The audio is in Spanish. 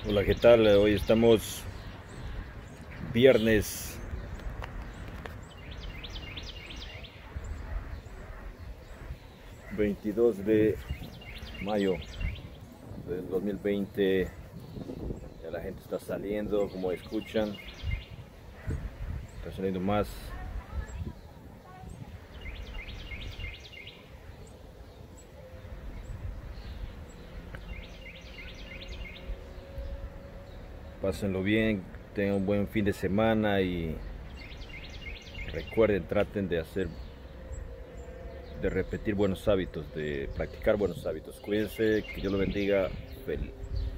Hola, ¿qué tal? Hoy estamos viernes 22 de mayo del 2020. Ya la gente está saliendo, como escuchan, está saliendo más. Pásenlo bien, tengan un buen fin de semana y recuerden, traten de repetir buenos hábitos, de practicar buenos hábitos. Cuídense, que Dios los bendiga. Feliz.